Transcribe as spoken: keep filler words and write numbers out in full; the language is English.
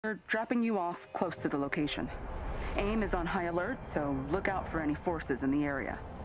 We're dropping you off close to the location. AIM is on high alert, so look out for any forces in the area.